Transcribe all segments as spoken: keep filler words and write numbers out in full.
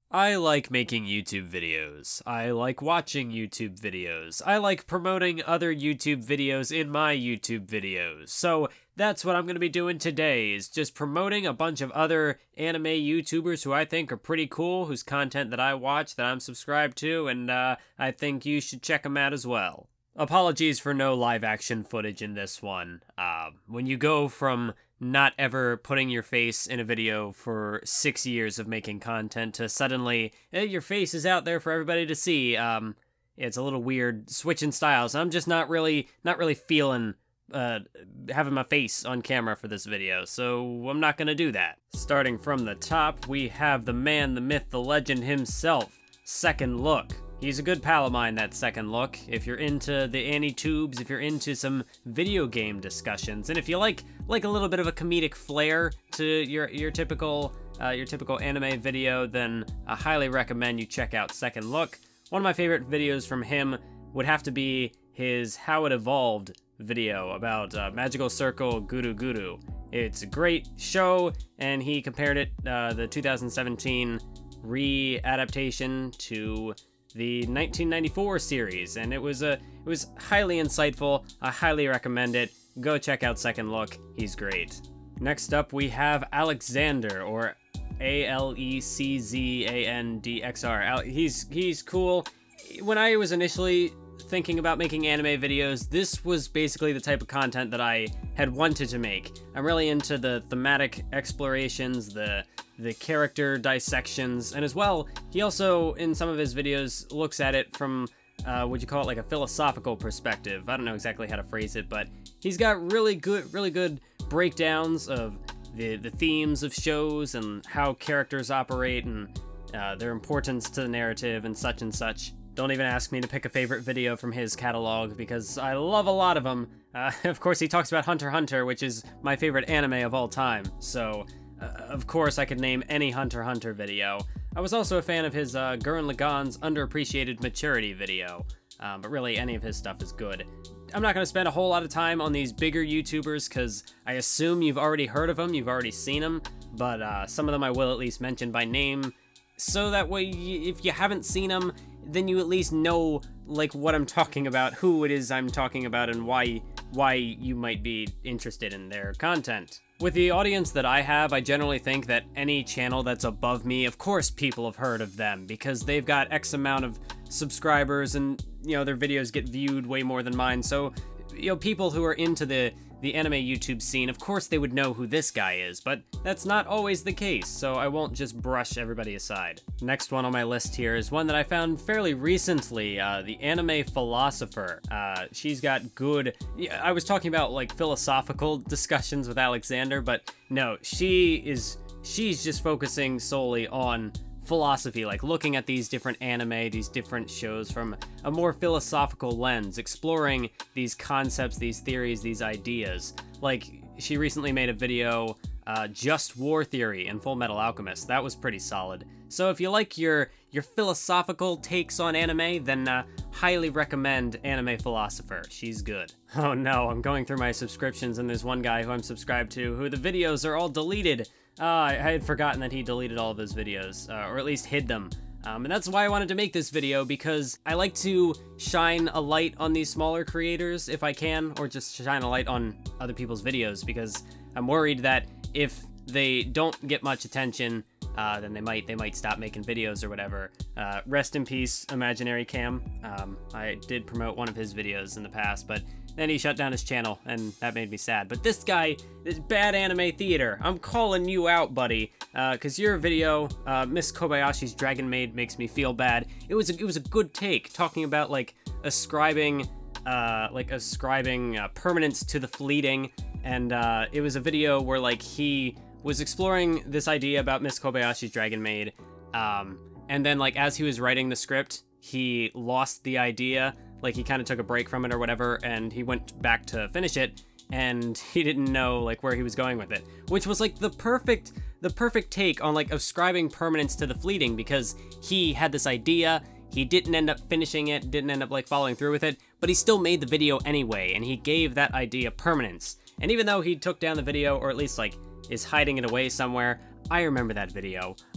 I like making YouTube videos. I like watching YouTube videos. I like promoting other YouTube videos in my YouTube videos. So that's what I'm going to be doing today, is just promoting a bunch of other anime YouTubers who I think are pretty cool, whose content that I watch, that I'm subscribed to, and uh, I think you should check them out as well. Apologies for no live action footage in this one. Uh, when you go from not ever putting your face in a video for six years of making content to suddenly, eh, your face is out there for everybody to see, um, it's a little weird switching styles. I'm just not really, not really feeling uh, having my face on camera for this video, so I'm not gonna do that. Starting from the top, we have the man, the myth, the legend himself, Second Look. He's a good pal of mine, that Second Look. If you're into the AniTubes, if you're into some video game discussions, and if you like like a little bit of a comedic flair to your your typical uh, your typical anime video, then I highly recommend you check out Second Look. One of my favorite videos from him would have to be his How It Evolved video about uh, Magical Circle Guru Guru. It's a great show, and he compared it, uh, the two thousand seventeen re-adaptation, to the nineteen ninety-four series, and it was a it was highly insightful. I highly recommend it. Go check out Second Look. He's great. Next up, we have Alexander, or A L E C Z A N D X R. He's he's cool. When I was initially thinking about making anime videos, this was basically the type of content that I had wanted to make. I'm really into the thematic explorations, the the character dissections, and as well, he also, in some of his videos, looks at it from, uh, would you call it, like a philosophical perspective. I don't know exactly how to phrase it, but he's got really good, really good breakdowns of the, the themes of shows and how characters operate and uh, their importance to the narrative and such and such. Don't even ask me to pick a favorite video from his catalog, because I love a lot of them. Uh, of course, he talks about Hunter x Hunter, which is my favorite anime of all time, so uh, of course I could name any Hunter x Hunter video. I was also a fan of his uh, Gurren Lagann's Underappreciated Maturity video, um, but really any of his stuff is good. I'm not going to spend a whole lot of time on these bigger YouTubers, because I assume you've already heard of them, you've already seen them, but uh, some of them I will at least mention by name, so that way, if you haven't seen them, then you at least know, like, what I'm talking about, who it is I'm talking about, and why why you might be interested in their content. With the audience that I have, I generally think that any channel that's above me, of course people have heard of them, because they've got X amount of subscribers, and, you know, their videos get viewed way more than mine, so, you know, people who are into the the anime YouTube scene, of course they would know who this guy is, but that's not always the case, so I won't just brush everybody aside. Next one on my list here is one that I found fairly recently, uh, the Anime Philosopher. Uh, she's got good, yeah, I was talking about like philosophical discussions with Alexander, but no, she is, she's just focusing solely on philosophy, like looking at these different anime, these different shows from a more philosophical lens, exploring these concepts, these theories, these ideas. Like, she recently made a video, uh, Just War Theory in Full Metal Alchemist. That was pretty solid. So if you like your your philosophical takes on anime, then uh, highly recommend Anime Philosopher. She's good. Oh no, I'm going through my subscriptions and there's one guy who I'm subscribed to who the videos are all deleted. Uh, I had forgotten that he deleted all of his videos, uh, or at least hid them. Um, and that's why I wanted to make this video, because I like to shine a light on these smaller creators if I can, or just shine a light on other people's videos, because I'm worried that if they don't get much attention, uh, then they might they might stop making videos or whatever. Uh, rest in peace, Imaginary Cam. Um, I did promote one of his videos in the past, but then he shut down his channel, and that made me sad. But this guy, this Bad Anime Theater, I'm calling you out, buddy, because uh, your video, uh, Miss Kobayashi's Dragon Maid Makes Me Feel Bad, it was a, it was a good take, talking about like ascribing, uh, like ascribing uh, permanence to the fleeting, and uh, it was a video where like he was exploring this idea about Miss Kobayashi's Dragon Maid, um, and then like as he was writing the script, he lost the idea. Like, he kind of took a break from it or whatever, and he went back to finish it, and he didn't know, like, where he was going with it. Which was, like, the perfect, the perfect take on, like, ascribing permanence to the fleeting, because he had this idea, he didn't end up finishing it, didn't end up, like, following through with it, but he still made the video anyway, and he gave that idea permanence. And even though he took down the video, or at least, like, is hiding it away somewhere, I remember that video.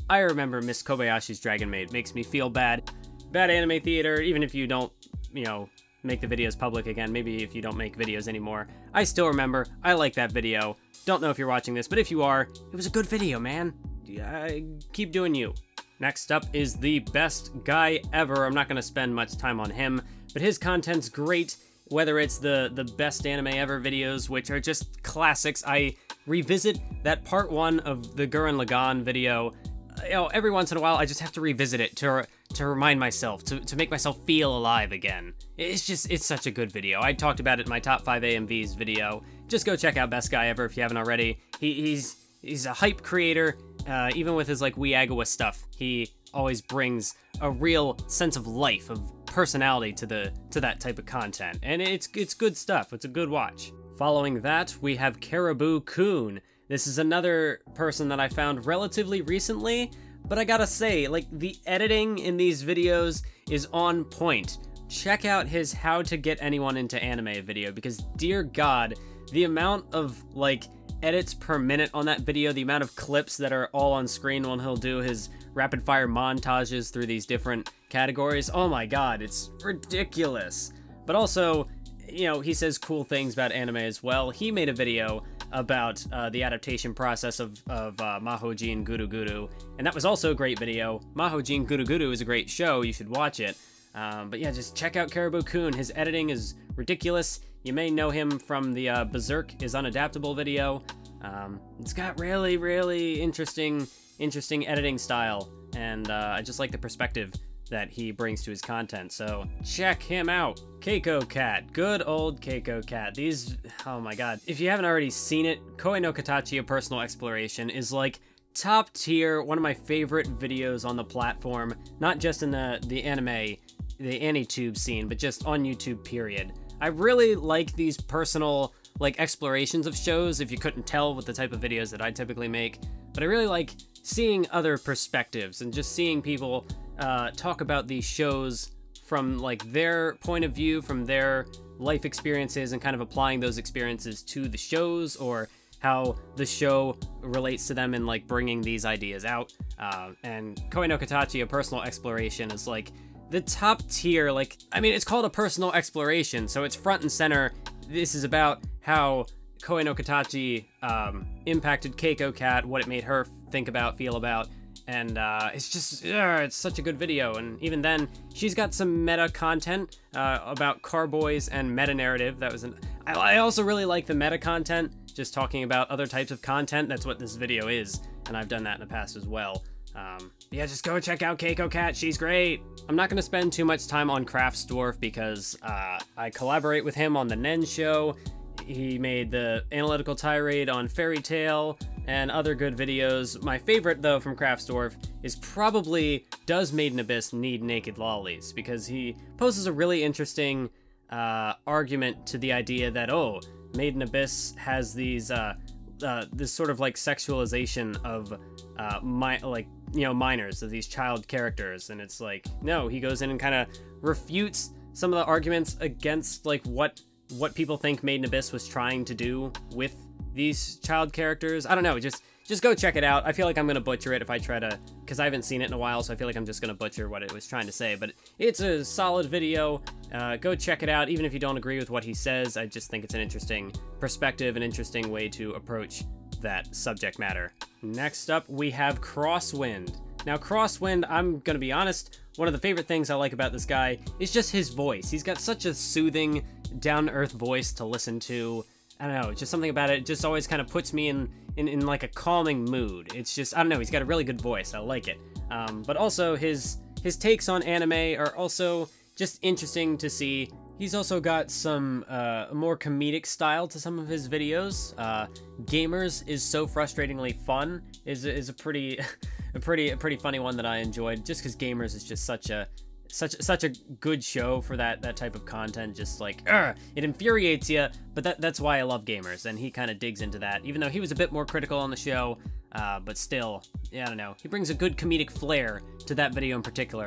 I remember Miss Kobayashi's Dragon Maid. Makes me feel bad. Bad Anime Theater, even if you don't, you know, make the videos public again, maybe if you don't make videos anymore. I still remember, I like that video. Don't know if you're watching this, but if you are, it was a good video, man. Uh, keep doing you. Next up is the best guy ever. I'm not going to spend much time on him, but his content's great, whether it's the, the best anime ever videos, which are just classics. I revisit that part one of the Gurren Lagann video. You know, every once in a while, I just have to revisit it to to remind myself, to, to make myself feel alive again. It's just, it's such a good video. I talked about it in my top five A M Vs video. Just go check out Best Guy Ever if you haven't already. He, he's he's a hype creator. Uh, even with his like Weeagawa stuff, he always brings a real sense of life, of personality to the to that type of content, and it's it's good stuff. It's a good watch. Following that, we have Caribou Coon. This is another person that I found relatively recently, but I gotta say, like, the editing in these videos is on point. Check out his How to Get Anyone into Anime video, because dear God, the amount of like edits per minute on that video, the amount of clips that are all on screen when he'll do his rapid fire montages through these different categories, oh my God, it's ridiculous. But also, you know, he says cool things about anime as well. He made a video about uh, the adaptation process of, of uh, Mahojin Guru Guru, and that was also a great video. Mahojin Guru Guru is a great show, you should watch it. Um, but yeah, just check out Caribou Coon. His editing is ridiculous. You may know him from the uh, Berserk is Unadaptable video. Um, it's got really, really interesting, interesting editing style, and uh, I just like the perspective that he brings to his content, so check him out. Keiko Cat, good old Keiko Cat. These, oh my God. If you haven't already seen it, Koe no Katachi, A Personal Exploration is like top tier, one of my favorite videos on the platform, not just in the, the anime, the AniTube scene, but just on YouTube, period. I really like these personal, like, explorations of shows, if you couldn't tell with the type of videos that I typically make, but I really like seeing other perspectives and just seeing people uh, talk about these shows from like their point of view, from their life experiences, and kind of applying those experiences to the shows, or how the show relates to them in like bringing these ideas out. Uh, and Koe no Katachi, A Personal Exploration is like the top tier, like, I mean, it's called A Personal Exploration, so it's front and center. This is about how Koe no Katachi um, impacted Keiko Cat, what it made her think about, feel about, and uh, it's just, uh, it's such a good video. And even then, she's got some meta content uh, about carboys and meta narrative. That was an, I, I also really like the meta content, just talking about other types of content. That's what this video is, and I've done that in the past as well. Um, yeah, just go check out Keiko Cat, she's great. I'm not gonna spend too much time on Craftsdwarf because uh, I collaborate with him on the Nen Show. He made the analytical tirade on Fairy Tail and other good videos. My favorite, though, from Craftsdwarf is probably Does Made in Abyss Need Naked Lollies? Because he poses a really interesting uh, argument to the idea that, oh, Made in Abyss has these, uh, uh, this sort of like sexualization of, uh, my, like, you know, minors, of these child characters. And it's like, no, he goes in and kind of refutes some of the arguments against, like, what what people think Made in Abyss was trying to do with these child characters. I don't know, just just go check it out. I feel like I'm gonna butcher it if I try to, because I haven't seen it in a while, so I feel like I'm just gonna butcher what it was trying to say, but it's a solid video. Uh, go check it out, even if you don't agree with what he says. I just think it's an interesting perspective, an interesting way to approach that subject matter. Next up, we have Crosswind. Now, Crosswind, I'm gonna be honest, one of the favorite things I like about this guy is just his voice. He's got such a soothing, down-to-earth voice to listen to. I don't know, just something about it just always kind of puts me in, in, in like a calming mood. It's just, I don't know, he's got a really good voice. I like it. Um, but also, his, his takes on anime are also just interesting to see. He's also got some uh, more comedic style to some of his videos. Uh, Gamers is so frustratingly fun is, is a pretty... A pretty, a pretty funny one that I enjoyed, just because Gamers is just such a, such, such a good show for that, that type of content. Just like, Ugh! It infuriates you, but that, that's why I love Gamers, and he kind of digs into that. Even though he was a bit more critical on the show, uh, but still, yeah, I don't know. He brings a good comedic flair to that video in particular, and he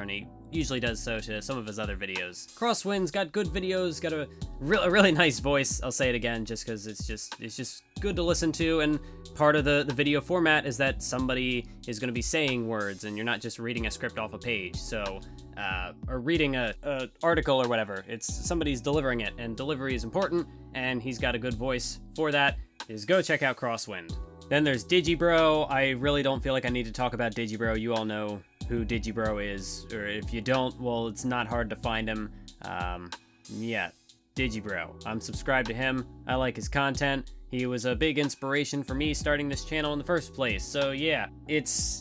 usually does so to some of his other videos. Crosswind's got good videos, got a, re a really nice voice. I'll say it again just because it's just it's just good to listen to, and part of the, the video format is that somebody is going to be saying words and you're not just reading a script off a page. So, uh, or reading a, a article or whatever. It's somebody's delivering it, and delivery is important, and he's got a good voice for that. Is go check out Crosswind. Then there's Digibro. I really don't feel like I need to talk about Digibro. You all know who Digibro is, or if you don't, well, it's not hard to find him. Um, yeah, Digibro. I'm subscribed to him. I like his content. He was a big inspiration for me starting this channel in the first place, so yeah, it's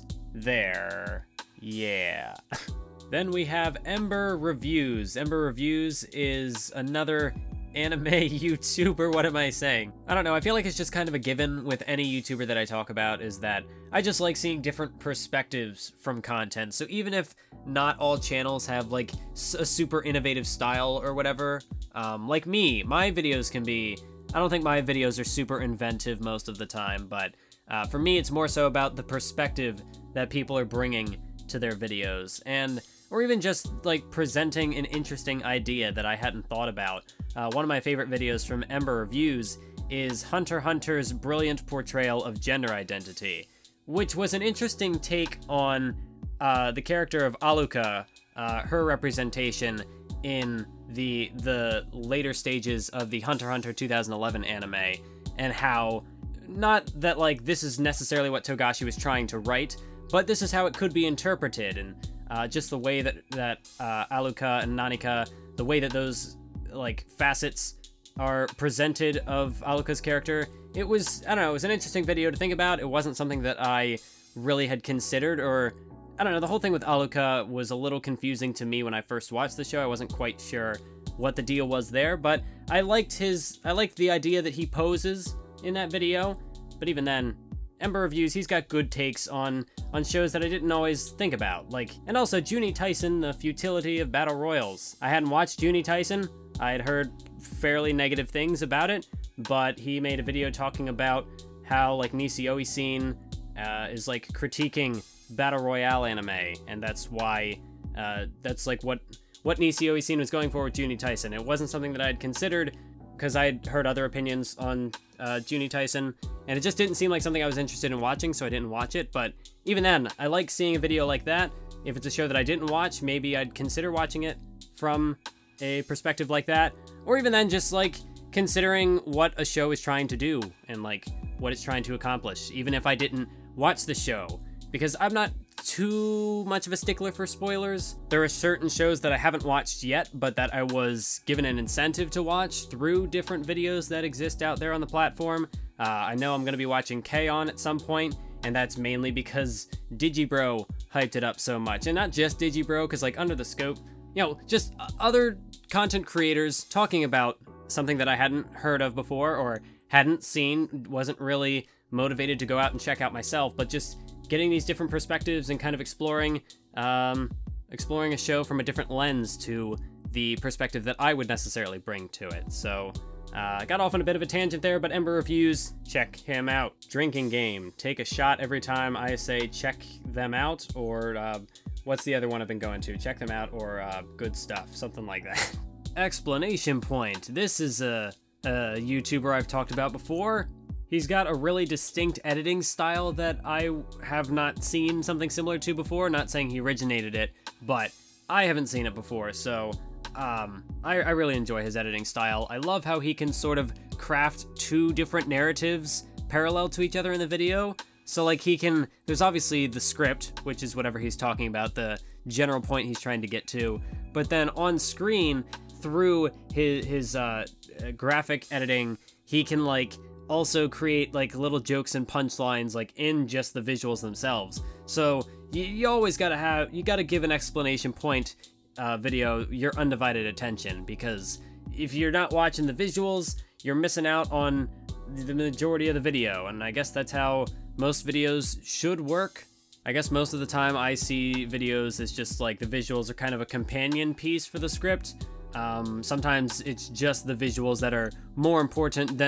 there. Yeah. Then we have Ember Reviews. Ember Reviews is another anime YouTuber. What am I saying? I don't know. I feel like it's just kind of a given with any YouTuber that I talk about, is that I just like seeing different perspectives from content. So even if not all channels have like a super innovative style or whatever, um, like me, my videos can be, I don't think my videos are super inventive most of the time, but uh, for me, it's more so about the perspective that people are bringing to their videos, and or even just like presenting an interesting idea that I hadn't thought about. Uh, one of my favorite videos from Ember Reviews is Hunter x Hunter's brilliant portrayal of gender identity, which was an interesting take on uh, the character of Alluka, uh, her representation in the the later stages of the Hunter x Hunter two thousand eleven anime, and how, not that like this is necessarily what Togashi was trying to write, but this is how it could be interpreted, and uh, just the way that, that uh, Alluka and Nanika, the way that those like facets are presented of Alluka's character, it was, I don't know, it was an interesting video to think about. It wasn't something that I really had considered, or I don't know, the whole thing with Alluka was a little confusing to me when I first watched the show. I wasn't quite sure what the deal was there, but I liked his, I liked the idea that he poses in that video, but even then, Ember Reviews, he's got good takes on on shows that I didn't always think about, like, and also Juni Taisen, The Futility of Battle Royals. I hadn't watched Juni Taisen. I had heard fairly negative things about it, but he made a video talking about how, like, Nisio Isin uh, is, like, critiquing Battle Royale anime, and that's why, uh, that's, like, what, what Nisio Isin was going for with Juni Taisen. It wasn't something that I had considered, because I had heard other opinions on uh, Juni Taisen, and it just didn't seem like something I was interested in watching, so I didn't watch it. But even then, I like seeing a video like that. If it's a show that I didn't watch, maybe I'd consider watching it from a perspective like that. Or even then, just like considering what a show is trying to do and like what it's trying to accomplish, even if I didn't watch the show. Because I'm not too much of a stickler for spoilers. There are certain shows that I haven't watched yet, but that I was given an incentive to watch through different videos that exist out there on the platform. Uh, I know I'm going to be watching K-On! At some point, and that's mainly because Digibro hyped it up so much. And not just Digibro, because like Under the Scope, you know, just other content creators talking about something that I hadn't heard of before or hadn't seen, wasn't really motivated to go out and check out myself, but just getting these different perspectives and kind of exploring um, exploring a show from a different lens to the perspective that I would necessarily bring to it. So uh, I got off on a bit of a tangent there, but Ember Reviews, check him out. Drinking Game, take a shot every time I say check them out, or uh, what's the other one I've been going to? Check them out, or uh, good stuff, something like that. Explanation Point. This is a, a YouTuber I've talked about before. He's got a really distinct editing style that I have not seen something similar to before. Not saying he originated it, but I haven't seen it before, so um, I, I really enjoy his editing style. I love how he can sort of craft two different narratives parallel to each other in the video. So like he can, there's obviously the script, which is whatever he's talking about, the general point he's trying to get to, but then on screen, through his, his uh, graphic editing, he can like also create like little jokes and punchlines like in just the visuals themselves. So you, you always gotta have, you gotta give an explanation point uh, video your undivided attention, because if you're not watching the visuals, you're missing out on the majority of the video, and I guess that's how most videos should work. I guess most of the time I see videos as just like the visuals are kind of a companion piece for the script. Um, sometimes it's just the visuals that are more important than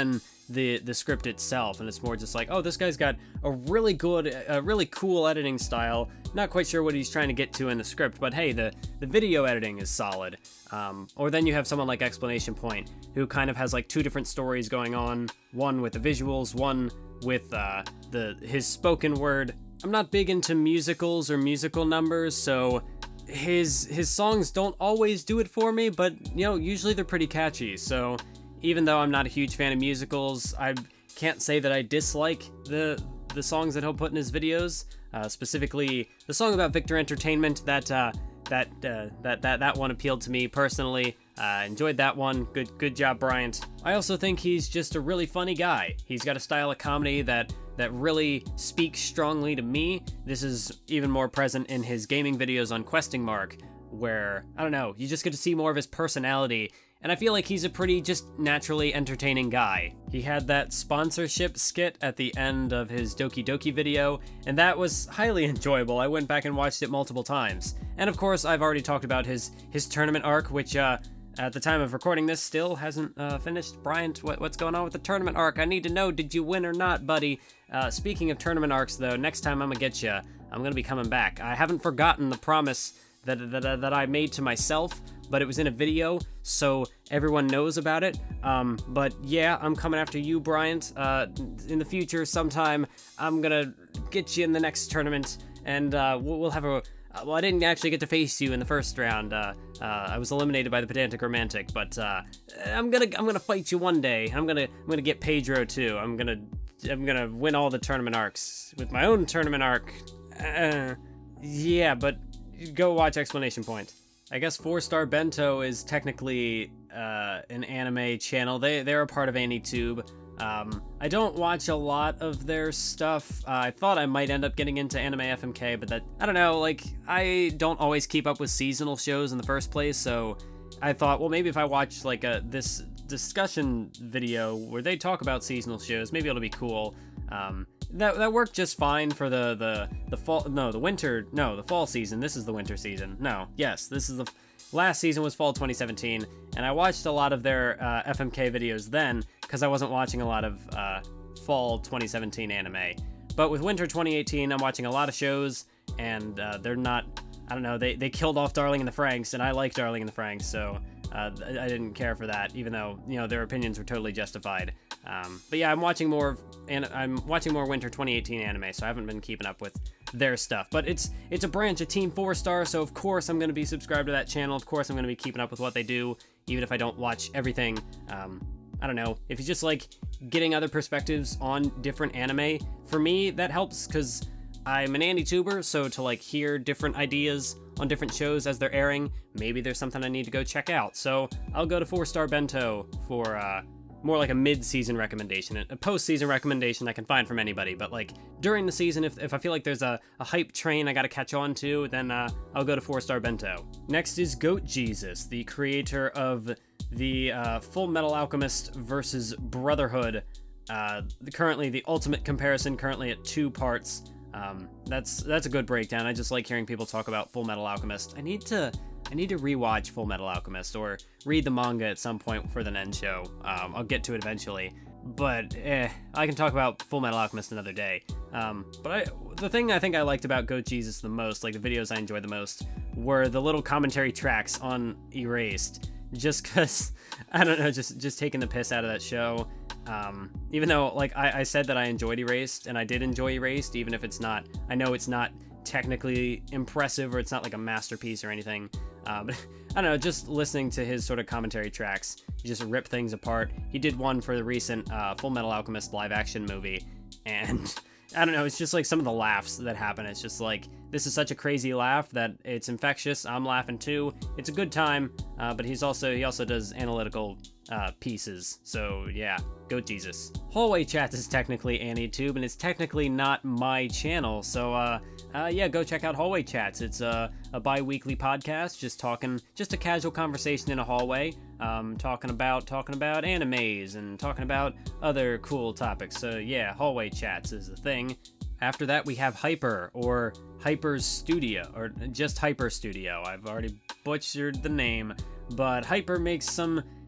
the the script itself, and it's more just like, oh, this guy's got a really good, a really cool editing style. Not quite sure what he's trying to get to in the script, but hey, the the video editing is solid. Um, or then you have someone like Explanation Point, who kind of has like two different stories going on, one with the visuals, one with uh, the his spoken word. I'm not big into musicals or musical numbers, so his his songs don't always do it for me, but you know, usually they're pretty catchy. So even though I'm not a huge fan of musicals, I can't say that I dislike the the songs that he'll put in his videos. Uh, specifically, the song about Victor Entertainment, that uh, that uh, that that that one appealed to me personally. Uh, enjoyed that one. Good good job, Bryant. I also think he's just a really funny guy. He's got a style of comedy that that really speaks strongly to me. This is even more present in his gaming videos on Questing Mark, where, I don't know, you just get to see more of his personality, and I feel like he's a pretty just naturally entertaining guy. He had that sponsorship skit at the end of his Doki Doki video, and that was highly enjoyable. I went back and watched it multiple times. And of course, I've already talked about his, his tournament arc, which, uh, at the time of recording this, still hasn't uh, finished. Bryant, what, what's going on with the tournament arc? I need to know, did you win or not, buddy? Uh, speaking of tournament arcs, though, next time I'm gonna get you. I'm gonna be coming back. I haven't forgotten the promise that, that, that I made to myself, but it was in a video, so everyone knows about it. Um, but yeah, I'm coming after you, Bryant. Uh, in the future, sometime, I'm gonna get you in the next tournament, and uh, we'll, we'll have a... Well, I didn't actually get to face you in the first round. Uh, uh, I was eliminated by the Pedantic Romantic, but uh, I'm gonna I'm gonna fight you one day. I'm gonna I'm gonna get Pedro too. I'm gonna I'm gonna win all the tournament arcs with my own tournament arc. Uh, yeah, but go watch Explanation Point. I guess Four Star Bento is technically uh, an anime channel. They they're a part of AniTube. Um, I don't watch a lot of their stuff. Uh, I thought I might end up getting into Anime F M K, but that, I don't know, like, I don't always keep up with seasonal shows in the first place, so I thought, well, maybe if I watch, like, a, this discussion video where they talk about seasonal shows, maybe it'll be cool. Um, that, that worked just fine for the, the, the fall, no, the winter, no, the fall season. This is the winter season. No, yes, this is the... Last season was fall twenty seventeen, and I watched a lot of their uh, F M K videos then, because I wasn't watching a lot of uh, fall twenty seventeen anime. But with winter twenty eighteen, I'm watching a lot of shows, and uh, they're not, I don't know, they, they killed off Darling in the Franxx, and I like Darling in the Franxx, so uh, I didn't care for that, even though, you know, their opinions were totally justified. Um, but yeah, I'm watching more of, and I'm watching more winter twenty eighteen anime, so I haven't been keeping up with their stuff. But it's it's a branch of Team Four Star, so of course I'm going to be subscribed to that channel. Of course I'm going to be keeping up with what they do, even if I don't watch everything. Um, I don't know, if you just like getting other perspectives on different anime, for me that helps, because I'm an AniTuber, so to like hear different ideas on different shows as they're airing, maybe there's something I need to go check out. So I'll go to Four Star Bento for uh, more like a mid-season recommendation. A post-season recommendation I can find from anybody, but like during the season, if, if I feel like there's a, a hype train I gotta catch on to, then uh, I'll go to Four Star Bento. Next is Goat Jesus, the creator of the uh, Full Metal Alchemist versus Brotherhood. Uh, currently, the ultimate comparison, currently at two parts. Um, that's that's a good breakdown. I just like hearing people talk about Full Metal Alchemist. I need to I need to rewatch Full Metal Alchemist or read the manga at some point for the Nen show. Um, I'll get to it eventually, but eh, I can talk about Full Metal Alchemist another day. Um, but I, the thing I think I liked about Goat Jesus the most, like the videos I enjoyed the most, were the little commentary tracks on Erased. Just cause, I don't know, just just taking the piss out of that show. Um, even though, like, I, I said that I enjoyed Erased, and I did enjoy Erased, even if it's not, I know it's not technically impressive, or it's not like a masterpiece or anything. Uh, but I don't know, just listening to his sort of commentary tracks, he just rip things apart. He did one for the recent uh, Full Metal Alchemist live action movie, and I don't know, it's just like some of the laughs that happen. It's just like, this is such a crazy laugh that it's infectious. I'm laughing too. It's a good time, uh, but he's also he also does analytical uh, pieces. So yeah, Goat Jesus. Hallway Chats is technically AniTube, and it's technically not my channel. So uh, uh, yeah, go check out Hallway Chats. It's a, a bi-weekly podcast, just talking, just a casual conversation in a hallway, um, talking about talking about animes and talking about other cool topics. So yeah, Hallway Chats is a thing. After that, we have Hyper, or Hyper's Studio, or just Hyper Studio. I've already butchered the name, but Hyper makes some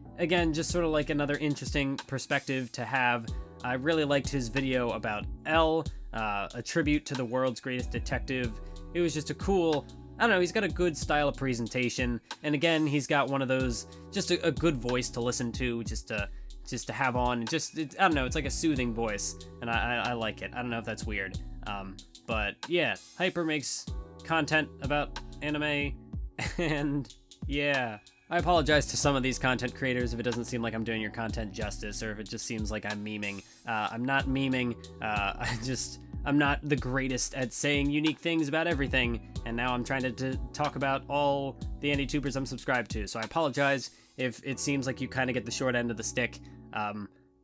again, just sort of like another interesting perspective to have. I really liked his video about L, uh, a tribute to the world's greatest detective. It was just a cool, I don't know, he's got a good style of presentation, and again, he's got one of those, just a, a good voice to listen to, just to, just to have on, just, it, I don't know, it's like a soothing voice, and I, I, I like it. I don't know if that's weird, um, but yeah, Hyper makes content about anime, and yeah. I apologize to some of these content creators if it doesn't seem like I'm doing your content justice, or if it just seems like I'm memeing. Uh, I'm not memeing, uh, I just, I'm not the greatest at saying unique things about everything, and now I'm trying to, to talk about all the AndyTubers I'm subscribed to, so I apologize if it seems like you kind of get the short end of the stick. Um,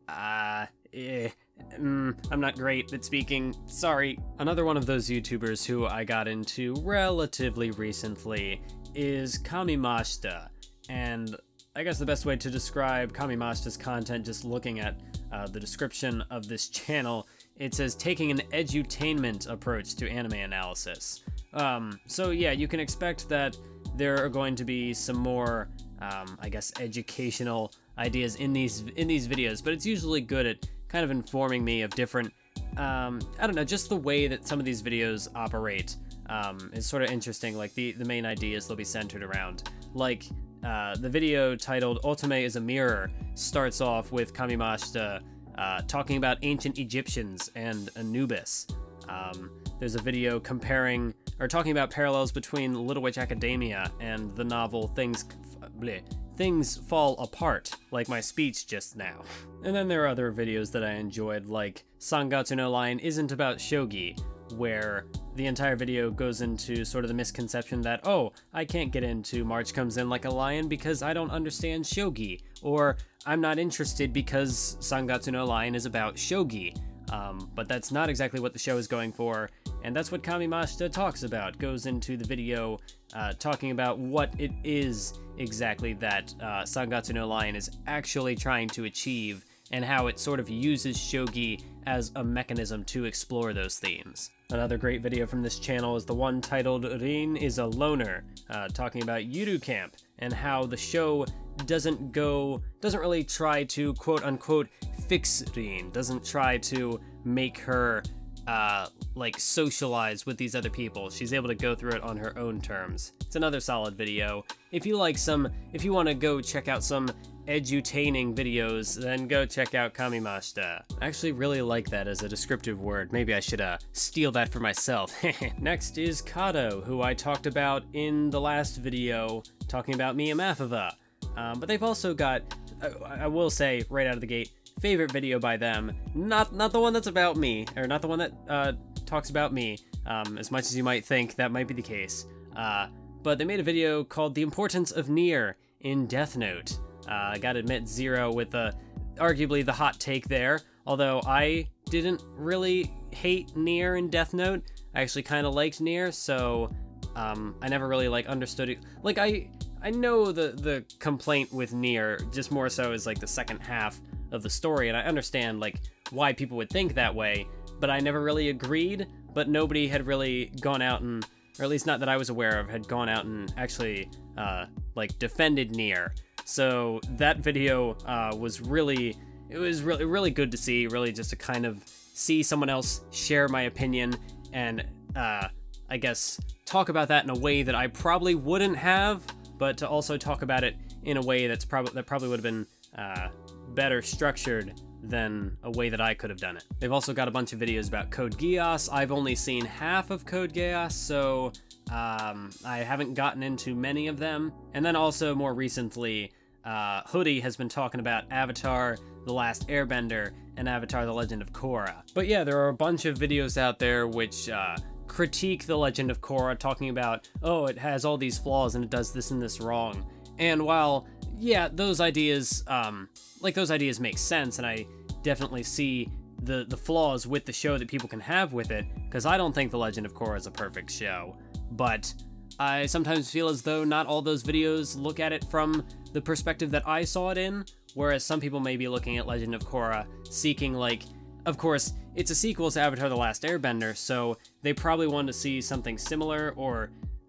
uh, eh, mm, I'm not great at speaking, sorry. Another one of those YouTubers who I got into relatively recently is Kamimashita. And I guess the best way to describe Kamimashita's content, just looking at uh, the description of this channel, it says taking an edutainment approach to anime analysis. Um, so yeah, you can expect that there are going to be some more, um, I guess, educational ideas in these in these videos, but it's usually good at kind of informing me of different, um, I don't know, just the way that some of these videos operate um, is sort of interesting. Like the, the main ideas they'll be centered around. Like, Uh, the video titled Otome is a Mirror starts off with Kamimashita uh, talking about ancient Egyptians and Anubis. Um, there's a video comparing, or talking about parallels between Little Witch Academia and the novel Things, bleh, Things Fall Apart, like my speech just now. And then there are other videos that I enjoyed, like Sangatsu no Lion Isn't About Shogi, where the entire video goes into sort of the misconception that, oh, I can't get into March Comes In Like a Lion because I don't understand shogi, or I'm not interested because Sangatsu no Lion is about shogi. Um, but that's not exactly what the show is going for, and that's what Kamimashita talks about. Goes into the video uh, talking about what it is exactly that uh, Sangatsu no Lion is actually trying to achieve, and how it sort of uses shogi as a mechanism to explore those themes. Another great video from this channel is the one titled Rin is a Loner, uh, talking about Yuru Camp, and how the show doesn't go, doesn't really try to quote-unquote fix Rin, doesn't try to make her, uh, like, socialize with these other people. She's able to go through it on her own terms. It's another solid video. If you like some, if you want to go check out some edutaining videos, then go check out Kamimashita. I actually really like that as a descriptive word. Maybe I should uh, steal that for myself. Next is Kato, who I talked about in the last video, talking about Mia Mafova. Um, but they've also got, I, I will say right out of the gate, favorite video by them. Not not the one that's about me, or not the one that uh, talks about me, um, as much as you might think that might be the case. Uh, but they made a video called The Importance of Nier in Death Note. Uh, I gotta admit, Zero with the, arguably the hot take there, although I didn't really hate Nier in Death Note. I actually kind of liked Nier, so um, I never really like understood it. Like, I I know the, the complaint with Nier, just more so is like the second half of the story, and I understand like why people would think that way, but I never really agreed, but nobody had really gone out and, or at least not that I was aware of, had gone out and actually uh, like defended Nier. So that video uh, was really, it was really, really good to see, really just to kind of see someone else share my opinion and uh, I guess talk about that in a way that I probably wouldn't have, but to also talk about it in a way that's probably, that probably would have been uh, better structured than a way that I could have done it. They've also got a bunch of videos about Code Geass. I've only seen half of Code Geass, so um, I haven't gotten into many of them. And then also more recently, uh, Hoodie has been talking about Avatar The Last Airbender and Avatar The Legend of Korra. But yeah, there are a bunch of videos out there which uh, critique The Legend of Korra, talking about, oh, it has all these flaws and it does this and this wrong. And while, yeah, those ideas, um, like those ideas make sense, and I definitely see the, the flaws with the show that people can have with it, because I don't think The Legend of Korra is a perfect show, but I sometimes feel as though not all those videos look at it from the perspective that I saw it in, whereas some people may be looking at Legend of Korra seeking, like, of course, it's a sequel to Avatar The Last Airbender, so they probably want to see something similar, or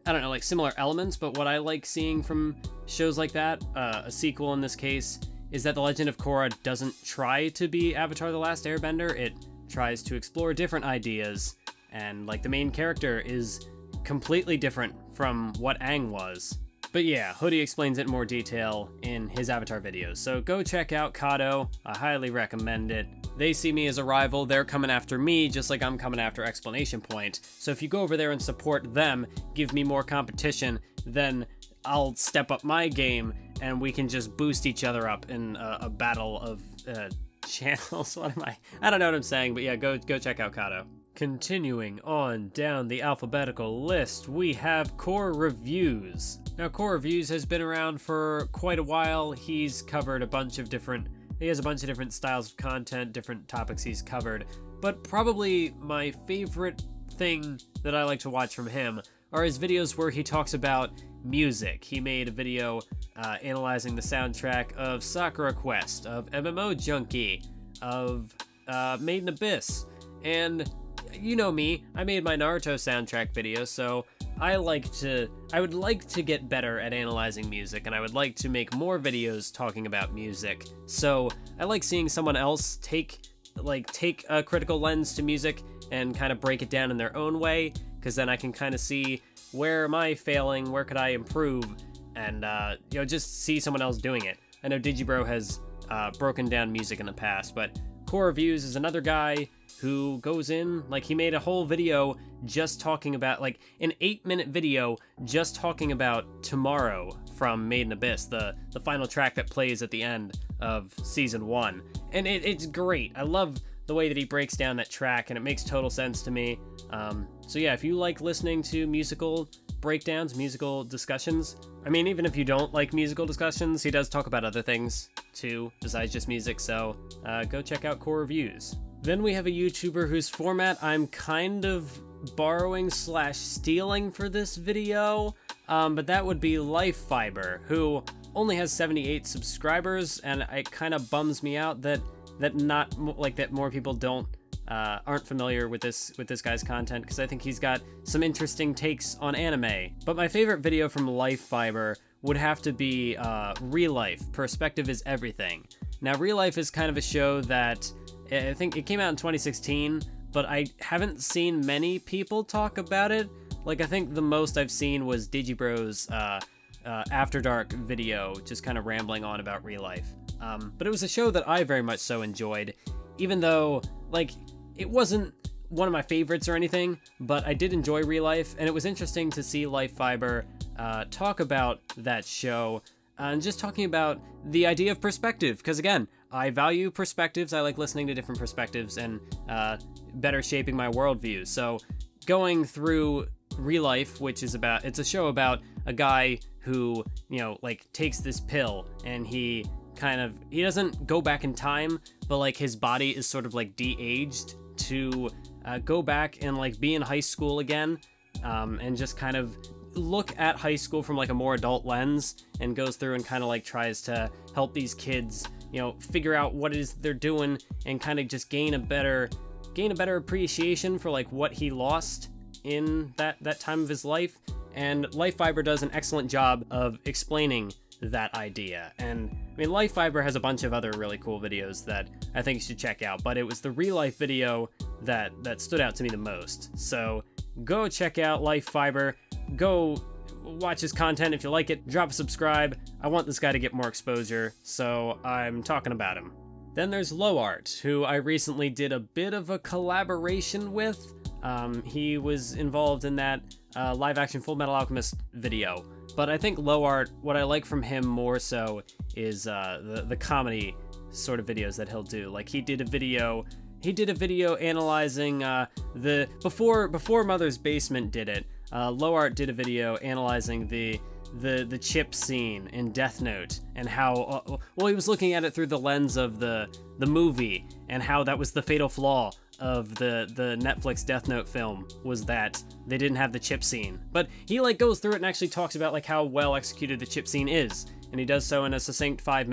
I don't know, like similar elements, but what I like seeing from shows like that, uh, a sequel in this case, is that The Legend of Korra doesn't try to be Avatar: The Last Airbender. It tries to explore different ideas, and like the main character is completely different from what Aang was. But yeah, Hoodie explains it in more detail in his Avatar videos, so go check out Kato. I highly recommend it. They see me as a rival, they're coming after me just like I'm coming after Explanation Point. So if you go over there and support them, give me more competition, then I'll step up my game and we can just boost each other up in a, a battle of uh, channels. What am I? I don't know what I'm saying, but yeah, go, go check out Kato. Continuing on down the alphabetical list, we have Core Reviews. Now, Core Reviews has been around for quite a while. He's covered a bunch of different, he has a bunch of different styles of content, different topics he's covered, but probably my favorite thing that I like to watch from him are his videos where he talks about music. He made a video uh, analyzing the soundtrack of Sakura Quest, of M M O Junkie, of uh, Made in Abyss, and you know me, I made my Naruto soundtrack video, so I like to, I would like to get better at analyzing music, and I would like to make more videos talking about music. So I like seeing someone else take, like, take a critical lens to music and kind of break it down in their own way, because then I can kind of see where am I failing, where could I improve, and, uh, you know, just see someone else doing it. I know Digibro has uh, broken down music in the past, but Core Reviews is another guy who goes in, like, he made a whole video just talking about, like, an eight minute video just talking about Tomorrow from Made in Abyss, the, the final track that plays at the end of season one. And it, it's great. I love the way that he breaks down that track, and it makes total sense to me. Um, so yeah, if you like listening to musical breakdowns, musical discussions, I mean, even if you don't like musical discussions, he does talk about other things too, besides just music, so uh, go check out Core Reviews. Then we have a YouTuber whose format I'm kind of borrowing slash stealing for this video, um, but that would be Life Fiber, who only has seventy-eight subscribers, and it kind of bums me out that that not like that more people don't uh, aren't familiar with this with this guy's content, because I think he's got some interesting takes on anime. But my favorite video from Life Fiber would have to be uh, Real Life. Perspective is Everything. Now, Real Life is kind of a show that I think it came out in twenty sixteen, but I haven't seen many people talk about it. Like, I think the most I've seen was Digibro's uh, uh, After Dark video, just kind of rambling on about Real Life. Um, but it was a show that I very much so enjoyed, even though, like, it wasn't one of my favorites or anything, but I did enjoy Real Life, and it was interesting to see Life Fiber uh, talk about that show, uh, and just talking about the idea of perspective, because again, I value perspectives. I like listening to different perspectives and uh, better shaping my worldview. So going through Real Life, which is about, it's a show about a guy who, you know, like takes this pill and he kind of, he doesn't go back in time, but like his body is sort of like de-aged to uh, go back and like be in high school again, um, and just kind of look at high school from like a more adult lens, and goes through and kind of like tries to help these kids, you know, figure out what it is they're doing and kind of just gain a better gain a better appreciation for like what he lost in that that time of his life. And Life Fiber does an excellent job of explaining that idea. And I mean, Life Fiber has a bunch of other really cool videos that I think you should check out, but it was the Real Life video that that stood out to me the most. So go check out Life Fiber, go watch his content. If you like it, drop a subscribe. I want this guy to get more exposure, so I'm talking about him. Then there's Lowart, who I recently did a bit of a collaboration with. Um, he was involved in that uh, live-action Full Metal Alchemist video. But I think Lowart, what I like from him more so is uh, the, the comedy sort of videos that he'll do. Like, he did a video... He did a video analyzing uh, the... Before, before Mother's Basement did it, Uh, Lowart did a video analyzing the the the chip scene in Death Note, and how uh, well, he was looking at it through the lens of the the movie, and how that was the fatal flaw of the the Netflix Death Note film, was that they didn't have the chip scene. But he like goes through it and actually talks about like how well executed the chip scene is, and he does so in a succinct five minute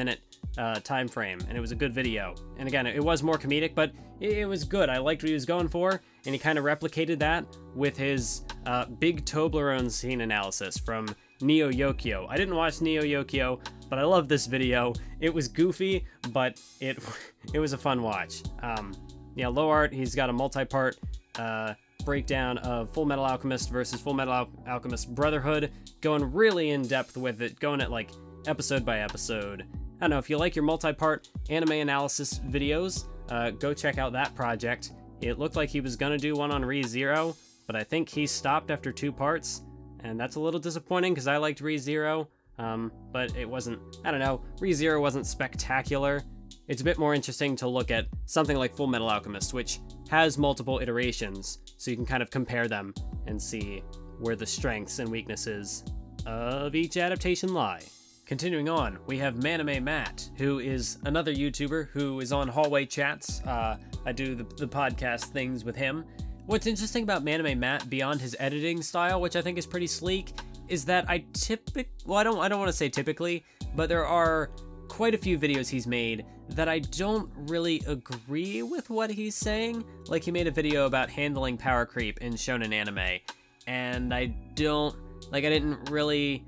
uh, time frame, and it was a good video. And again, it was more comedic, but it, it was good. I liked what he was going for, and he kind of replicated that with his uh, big Toblerone scene analysis from Neo Yokio. I didn't watch Neo Yokio, but I love this video. It was goofy, but it it was a fun watch. Um, yeah, Low Art, he's got a multi-part uh, breakdown of Full Metal Alchemist versus Full Metal Al Alchemist Brotherhood, going really in depth with it, going at like episode by episode. I don't know, if you like your multi-part anime analysis videos, uh, go check out that project. It looked like he was gonna do one on ReZero, but I think he stopped after two parts, and that's a little disappointing because I liked ReZero, um, but it wasn't, I don't know, ReZero wasn't spectacular. It's a bit more interesting to look at something like Full Metal Alchemist, which has multiple iterations, so you can kind of compare them and see where the strengths and weaknesses of each adaptation lie. Continuing on, we have Manime Matt, who is another YouTuber who is on Hallway Chats. Uh, I do the, the podcast things with him. What's interesting about Manime Matt, beyond his editing style, which I think is pretty sleek, is that I typically, well, I don't, I don't want to say typically, but there are quite a few videos he's made that I don't really agree with what he's saying. Like, he made a video about handling power creep in shonen anime, and I don't, like, I didn't really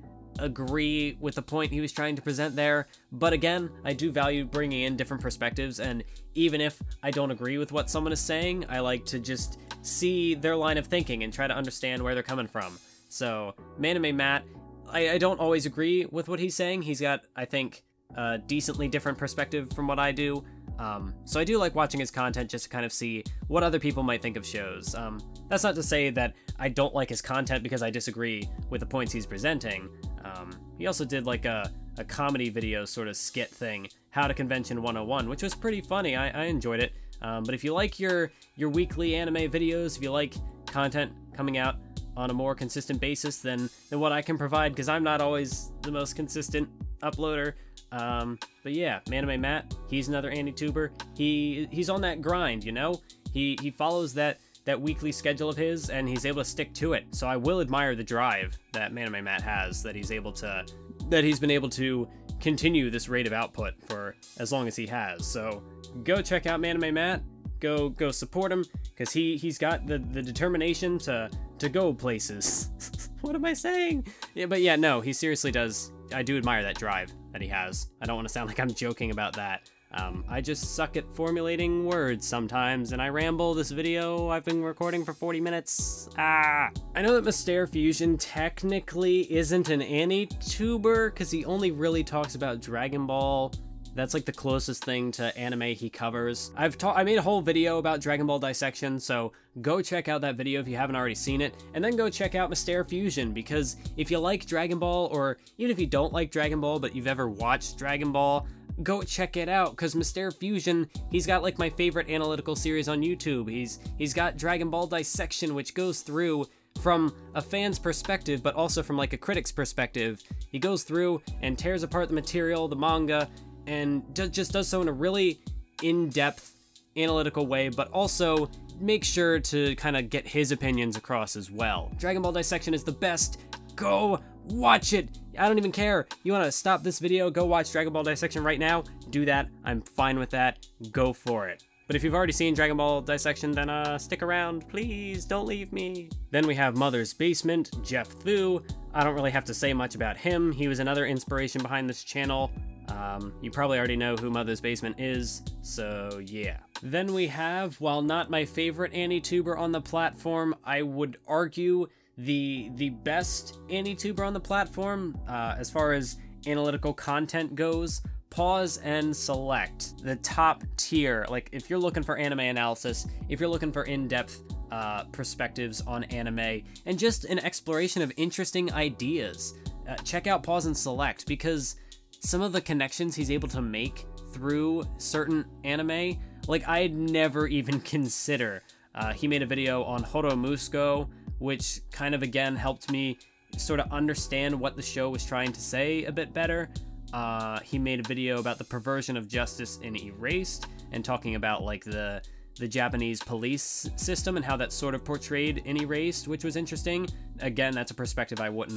agree with the point he was trying to present there. But again, I do value bringing in different perspectives, and even if I don't agree with what someone is saying, I like to just see their line of thinking and try to understand where they're coming from. So, Manime Matt, I, I don't always agree with what he's saying. He's got, I think, a decently different perspective from what I do. Um, so I do like watching his content just to kind of see what other people might think of shows. Um, that's not to say that I don't like his content because I disagree with the points he's presenting. Um, he also did like a, a comedy video sort of skit thing, How to Convention one oh one, which was pretty funny. I, I enjoyed it. Um, but if you like your, your weekly anime videos, if you like content coming out on a more consistent basis than, than what I can provide, because I'm not always the most consistent uploader, Um, but yeah, Manime Matt, he's another AniTuber. He he's on that grind, you know? He he follows that that weekly schedule of his, and he's able to stick to it. So I will admire the drive that Manime Matt has, that he's able to that he's been able to continue this rate of output for as long as he has. So go check out Manime Matt. Go go support him, because he he's got the the determination to to go places. What am I saying? Yeah, but yeah, no, he seriously does. I do admire that drive that he has. I don't want to sound like I'm joking about that. Um, I just suck at formulating words sometimes, and I ramble. This video I've been recording for forty minutes. Ah! I know that Mystere Fusion technically isn't an AniTuber, because he only really talks about Dragon Ball. That's like the closest thing to anime he covers. I've ta- I made a whole video about Dragon Ball Dissection, so go check out that video if you haven't already seen it, and then go check out Mystere Fusion, because if you like Dragon Ball, or even if you don't like Dragon Ball but you've ever watched Dragon Ball, go check it out, because Mystere Fusion, he's got like my favorite analytical series on YouTube. He's he's got Dragon Ball Dissection, which goes through from a fan's perspective, but also from like a critic's perspective. He goes through and tears apart the material, the manga, and just does so in a really in-depth, analytical way, but also make sure to kind of get his opinions across as well. Dragon Ball Dissection is the best. Go watch it. I don't even care. You want to stop this video, go watch Dragon Ball Dissection right now? Do that. I'm fine with that. Go for it. But if you've already seen Dragon Ball Dissection, then uh, stick around. Please, don't leave me. Then we have Mother's Basement, Jeff Thu. I don't really have to say much about him. He was another inspiration behind this channel. Um, you probably already know who Mother's Basement is, so yeah. Then we have, while not my favorite AniTuber on the platform, I would argue the the best AniTuber on the platform, uh, as far as analytical content goes, Pause and Select. The top tier, like if you're looking for anime analysis, if you're looking for in-depth uh, perspectives on anime, and just an exploration of interesting ideas, uh, check out Pause and Select, because some of the connections he's able to make through certain anime, like I'd never even consider. Uh, he made a video on Horo Musuko, which kind of again helped me sort of understand what the show was trying to say a bit better. Uh, he made a video about the perversion of justice in Erased, and talking about like the the Japanese police system and how that's sort of portrayed in Erased, which was interesting. Again, that's a perspective I wouldn't have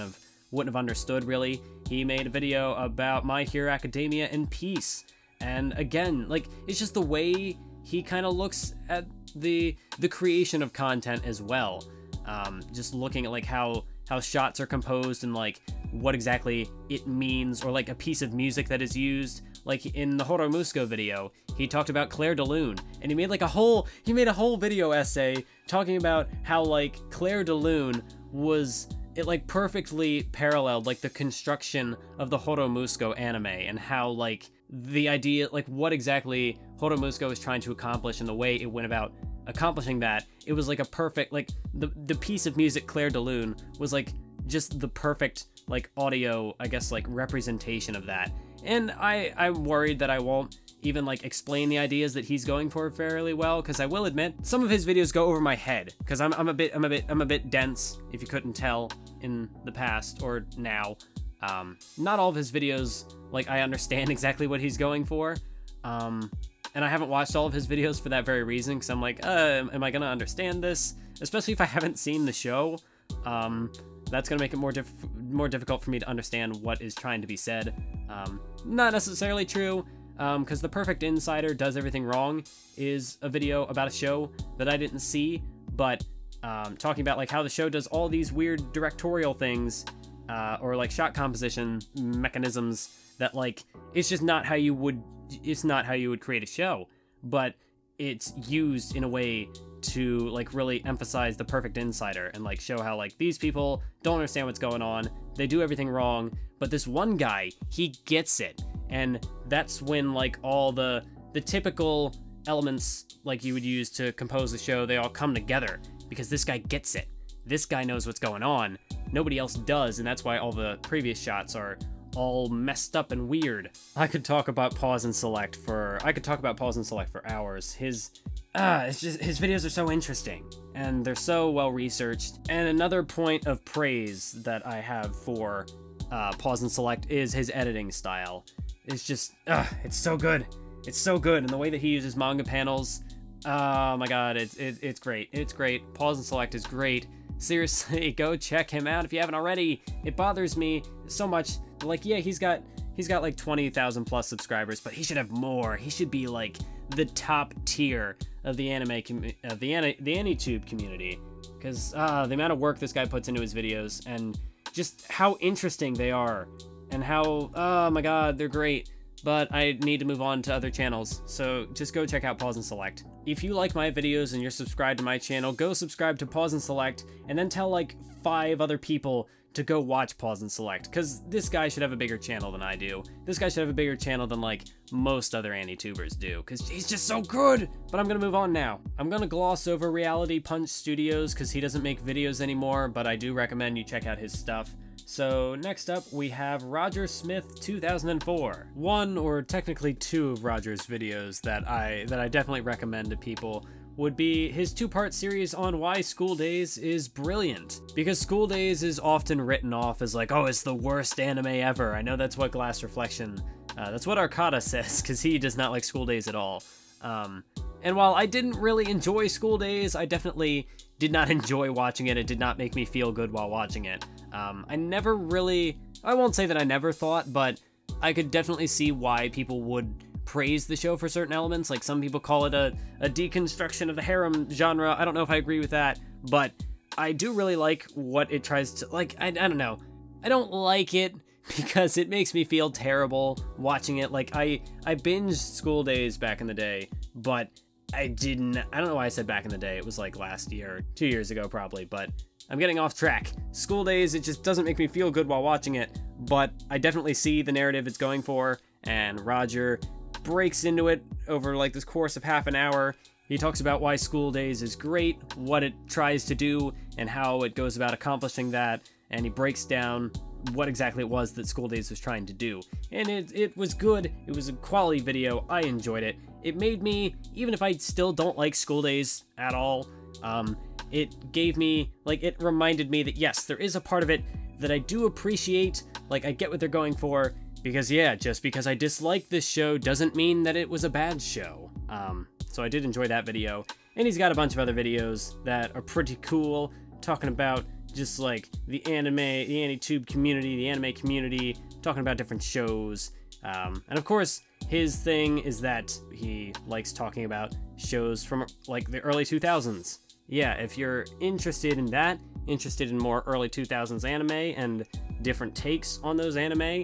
wouldn't have understood, really. He made a video about My Hero Academia and Peace. And again, like, it's just the way he kind of looks at the the creation of content as well. Um, just looking at, like, how, how shots are composed and, like, what exactly it means, or, like, a piece of music that is used. Like, in the Horomusco video, he talked about Clair de Lune, and he made, like, a whole, he made a whole video essay talking about how, like, Clair de Lune was, it, like, perfectly paralleled, like, the construction of the Horomusco anime, and how, like, the idea, like, what exactly Horomusco was trying to accomplish and the way it went about accomplishing that. It was, like, a perfect, like, the, the piece of music Clair de Lune was, like, just the perfect, like, audio, I guess, like, representation of that. And I, I'm worried that I won't even, like, explain the ideas that he's going for fairly well, because I will admit, some of his videos go over my head, because I'm, I'm a bit, I'm a bit, I'm a bit dense, if you couldn't tell in the past, or now. Um, not all of his videos, like, I understand exactly what he's going for, um, and I haven't watched all of his videos for that very reason, because I'm like, uh, am I gonna understand this? Especially if I haven't seen the show. Um, that's gonna make it more diff more difficult for me to understand what is trying to be said. Um, not necessarily true, um, because The Perfect Insider Does Everything Wrong is a video about a show that I didn't see, but um, talking about, like, how the show does all these weird directorial things, uh, or, like, shot composition mechanisms that, like, it's just not how you would, it's not how you would create a show, but it's used in a way to, like, really emphasize The Perfect Insider and, like, show how, like, these people don't understand what's going on, they do everything wrong, but this one guy, he gets it. And that's when, like, all the the typical elements, like, you would use to compose a show, they all come together, because this guy gets it. This guy knows what's going on. Nobody else does, and that's why all the previous shots are all messed up and weird. I could talk about Pause and Select for I could talk about Pause and Select for hours. His ah, it's just his videos are so interesting and they're so well researched. And another point of praise that I have for uh, Pause and Select is his editing style. It's just ah, it's so good. It's so good, and the way that he uses manga panels. Oh my god, it's it, it's great. It's great. Pause and Select is great. Seriously, go check him out if you haven't already. It bothers me so much. Like, yeah, he's got he's got like twenty thousand plus subscribers, but he should have more. He should be like the top tier of the anime of the ani the AniTube community, because uh, the amount of work this guy puts into his videos and just how interesting they are, and how oh my god, they're great. But I need to move on to other channels, so just go check out Pause and Select. If you like my videos and you're subscribed to my channel, go subscribe to Pause and Select, and then tell like five other people to go watch Pause and Select, because this guy should have a bigger channel than I do. This guy should have a bigger channel than like most other AniTubers do, because he's just so good! But I'm gonna move on now. I'm gonna gloss over Reality Punch Studios, because he doesn't make videos anymore, but I do recommend you check out his stuff. So next up, we have Roger Smith two thousand four. One, or technically two, of Roger's videos that I that I definitely recommend to people would be his two-part series on why School Days is brilliant. Because School Days is often written off as like, oh, it's the worst anime ever. I know that's what Glass Reflection, uh, that's what Arcada says, because he does not like School Days at all. Um, and while I didn't really enjoy School Days, I definitely did not enjoy watching it. It did not make me feel good while watching it. Um, I never really, I won't say that I never thought, but I could definitely see why people would praise the show for certain elements. Like, some people call it a, a deconstruction of the harem genre. I don't know if I agree with that, but I do really like what it tries to, like, I, I don't know. I don't like it because it makes me feel terrible watching it. Like, I, I binged School Days back in the day, but I didn't, I don't know why I said back in the day. It was like last year, two years ago probably, but I'm getting off track. School Days, it just doesn't make me feel good while watching it, but I definitely see the narrative it's going for, and Roger breaks into it over like this course of half an hour. He talks about why School Days is great, what it tries to do, and how it goes about accomplishing that, and he breaks down what exactly it was that School Days was trying to do. And it, it was good, it was a quality video, I enjoyed it. It made me, even if I still don't like School Days at all, um, it gave me, like, it reminded me that yes, there is a part of it that I do appreciate, like, I get what they're going for, because yeah, just because I dislike this show doesn't mean that it was a bad show. Um, so I did enjoy that video, and he's got a bunch of other videos that are pretty cool, talking about just like the anime, the AniTube community, the anime community, talking about different shows. Um, and of course, his thing is that he likes talking about shows from like the early two thousands. Yeah, if you're interested in that, interested in more early two thousands anime and different takes on those anime,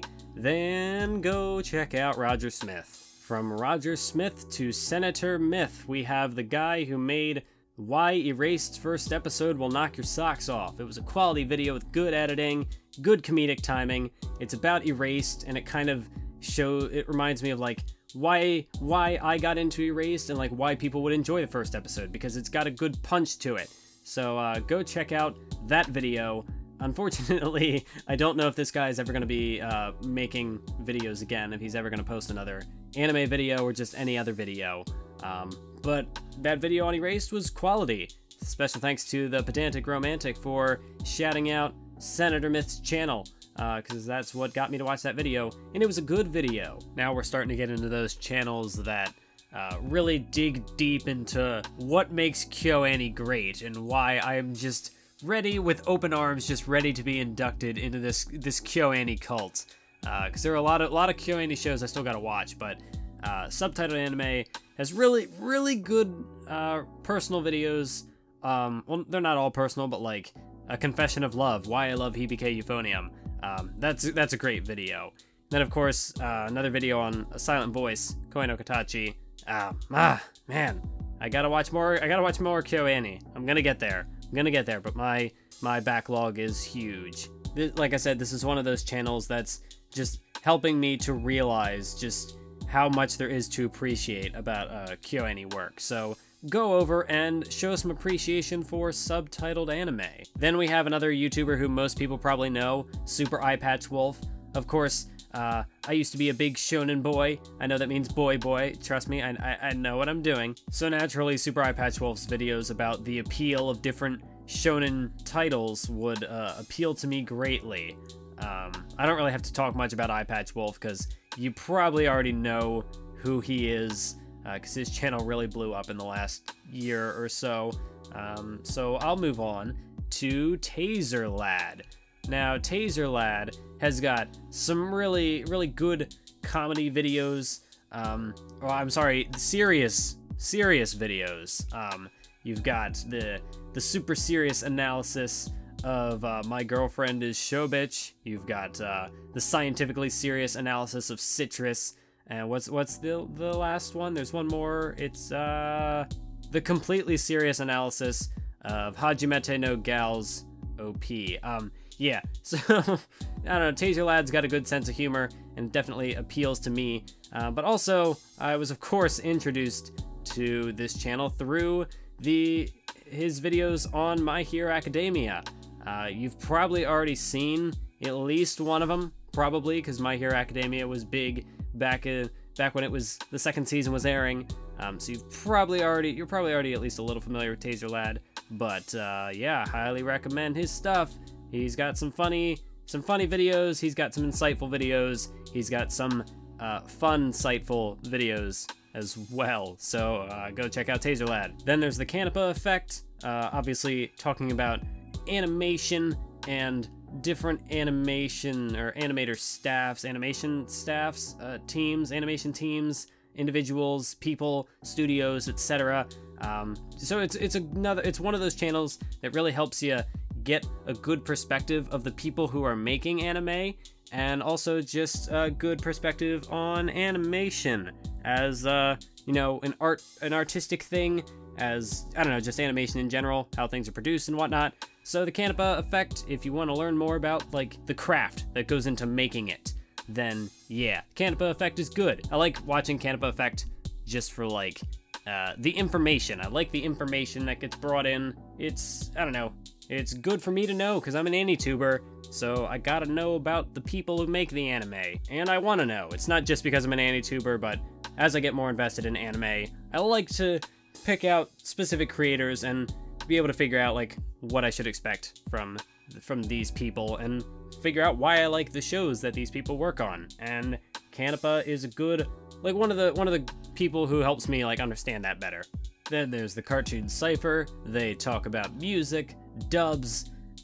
then go check out Roger Smith. From Roger Smith to Senator Myth, we have the guy who made Why Erased's first episode will knock your socks off. It was a quality video with good editing, good comedic timing. It's about Erased, and it kind of show it reminds me of like why why I got into Erased and like why people would enjoy the first episode, because it's got a good punch to it. So uh, go check out that video. Unfortunately, I don't know if this guy is ever going to be uh, making videos again, if he's ever going to post another anime video or just any other video. Um, but that video on Erased was quality. Special thanks to the Pedantic Romantic for shouting out Senator Myth's channel, because uh, that's what got me to watch that video, and it was a good video. Now we're starting to get into those channels that uh, really dig deep into what makes KyoAni great and why I'm just ready with open arms, just ready to be inducted into this this KyoAni cult. Because uh, there are a lot of a lot of KyoAni shows I still gotta watch, but uh, Subtitled Anime has really really good uh, personal videos. Um, well, they're not all personal, but like A Confession of Love, Why I Love Hibike Euphonium. Um, that's that's a great video. Then of course uh, another video on A Silent Voice, Koi no Katachi. Um, ah man, I gotta watch more. I gotta watch more KyoAni. I'm gonna get there. I'm gonna get there, but my my backlog is huge. This, like I said, this is one of those channels that's just helping me to realize just how much there is to appreciate about uh, KyoAni work. So go over and show some appreciation for Subtitled Anime. Then we have another YouTuber who most people probably know, Super Eyepatch Wolf. Of course, uh, I used to be a big shonen boy. I know that means boy boy. Trust me, I, I, I know what I'm doing. So naturally, Super Eyepatch Wolf's videos about the appeal of different shonen titles would uh, appeal to me greatly. Um, I don't really have to talk much about Eyepatch Wolf because you probably already know who he is, because uh, his channel really blew up in the last year or so. Um, so I'll move on to Taser Lad. Now, Taser Lad has got some really, really good comedy videos. Um, oh, I'm sorry, serious, serious videos. Um, you've got the the super serious analysis of uh, My Girlfriend is Showbitch. You've got uh, the scientifically serious analysis of Citrus. And what's what's the the last one? There's one more. It's uh, the completely serious analysis of Hajimete no Gal's O P. Um, yeah, so I don't know. Taser Lad's got a good sense of humor and definitely appeals to me. Uh, but also, I was of course introduced to this channel through the his videos on My Hero Academia. Uh, you've probably already seen at least one of them, probably, because My Hero Academia was big back in back when it was the second season was airing. Um, so you've probably already you're probably already at least a little familiar with Taser Lad. But uh, yeah, highly recommend his stuff. He's got some funny some funny videos. He's got some insightful videos. He's got some uh, fun, insightful videos as well. So uh, go check out Taser Lad. Then there's the Canepa Effect. Uh, obviously talking about animation and different animation or animator staffs, animation staffs, uh, teams, animation teams, individuals, people, studios, et cetera. Um, so it's it's another it's one of those channels that really helps you get a good perspective of the people who are making anime, and also just a good perspective on animation as uh, you know, an art an artistic thing, as I don't know, just animation in general, how things are produced and whatnot. So the Canepa Effect, if you want to learn more about like the craft that goes into making it, then yeah, Canepa Effect is good. I like watching Canepa Effect just for like uh, the information. I like the information that gets brought in. It's, I don't know, it's good for me to know because I'm an AniTuber, so I gotta know about the people who make the anime, and I want to know. It's not just because I'm an AniTuber, but as I get more invested in anime, I like to pick out specific creators and be able to figure out like what I should expect from from these people and figure out why I like the shows that these people work on. And Canepa is a good, like one of the one of the people who helps me like understand that better. Then there's the Cartoon Cypher. They talk about music, dubs,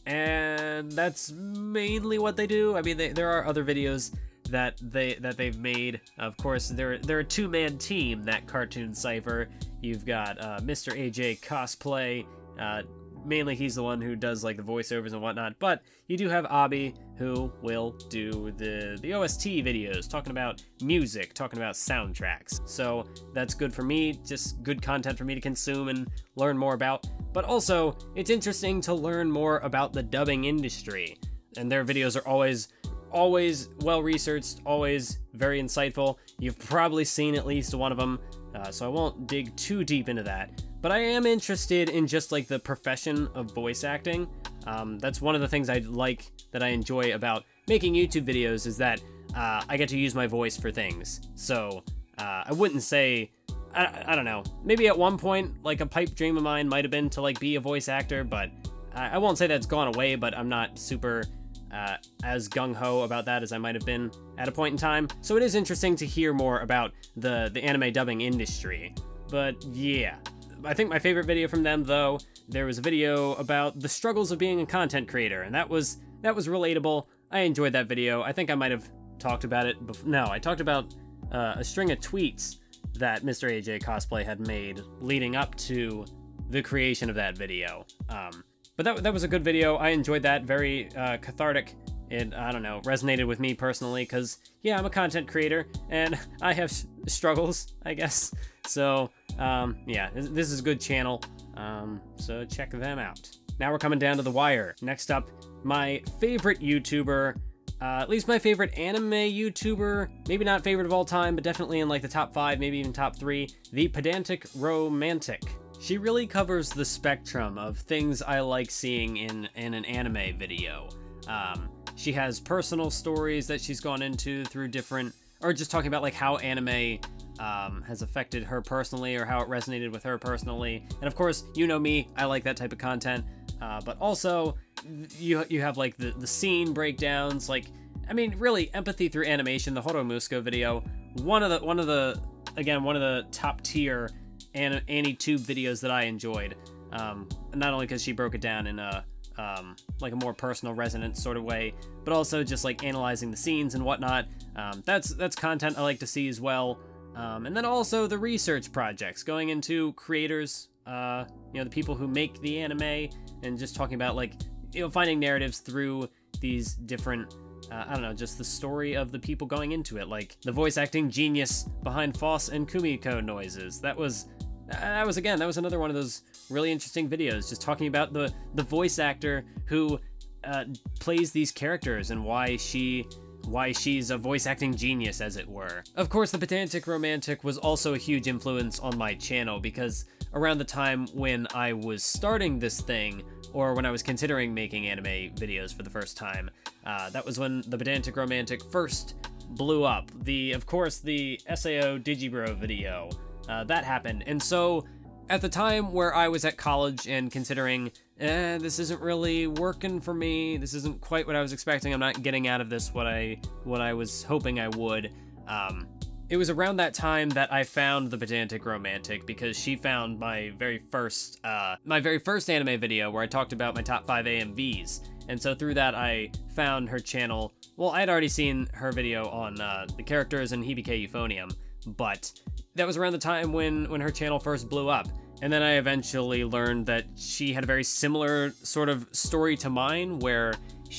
and that's mainly what they do. I mean, they, there are other videos that they that they've made. Of course, they're they're a two-man team, that Cartoon Cypher. You've got uh, Mister A J Cosplay. Uh, mainly, he's the one who does like the voiceovers and whatnot. But you do have Abby, who will do the the O S T videos, talking about music, talking about soundtracks. So that's good for me, just good content for me to consume and learn more about. But also, it's interesting to learn more about the dubbing industry, and their videos are always always well-researched, always very insightful. You've probably seen at least one of them, uh, so I won't dig too deep into that. But I am interested in just like the profession of voice acting. Um, that's one of the things I like, that I enjoy about making YouTube videos, is that uh, I get to use my voice for things. So uh, I wouldn't say, I, I don't know, maybe at one point, like a pipe dream of mine might have been to like be a voice actor, but I, I won't say that's gone away, but I'm not super Uh, as gung-ho about that as I might have been at a point in time. So it is interesting to hear more about the, the anime dubbing industry. But yeah, I think my favorite video from them, though, there was a video about the struggles of being a content creator, and that was that was relatable. I enjoyed that video. I think I might have talked about it before. No, I talked about uh, a string of tweets that Mister A J Cosplay had made leading up to the creation of that video. Um, But that, that was a good video. I enjoyed that. Very uh, cathartic. It, I don't know, resonated with me personally because, yeah, I'm a content creator and I have struggles, I guess. So, um, yeah, this, this is a good channel. Um, so check them out. Now we're coming down to the wire. Next up, my favorite YouTuber, uh, at least my favorite anime YouTuber, maybe not favorite of all time, but definitely in like the top five, maybe even top three, the Pedantic Romantic. She really covers the spectrum of things I like seeing in, in an anime video. Um, she has personal stories that she's gone into through different, or just talking about like how anime um, has affected her personally, or how it resonated with her personally. And of course, you know me, I like that type of content. Uh, but also, you you have like the, the scene breakdowns, like, I mean, really, empathy through animation, the Horomusko video, one of the, one of the, again, one of the top tier An AniTube videos that I enjoyed, um, not only because she broke it down in a um, like a more personal, resonant sort of way, but also just like analyzing the scenes and whatnot. Um, that's that's content I like to see as well. Um, and then also the research projects, going into creators, uh, you know, the people who make the anime, and just talking about like, you know, finding narratives through these different. Uh, I don't know, just the story of the people going into it, like the voice acting genius behind Foss and Kumiko noises. That was, that was again, that was another one of those really interesting videos, just talking about the the voice actor who uh, plays these characters and why she, why she's a voice acting genius, as it were. Of course, the Pedantic Romantic was also a huge influence on my channel, because around the time when I was starting this thing, or when I was considering making anime videos for the first time, uh, that was when the Pedantic Romantic first blew up. The, of course, the S A O Digibro video, uh, that happened. And so, at the time where I was at college and considering, eh, this isn't really working for me, this isn't quite what I was expecting, I'm not getting out of this what I, what I was hoping I would, um, it was around that time that I found the Pedantic Romantic, because she found my very first, uh, my very first anime video where I talked about my top five A M Vs. And so through that, I found her channel. Well, I'd already seen her video on uh, the characters in Hibike Euphonium, but that was around the time when, when her channel first blew up. And then I eventually learned that she had a very similar sort of story to mine, where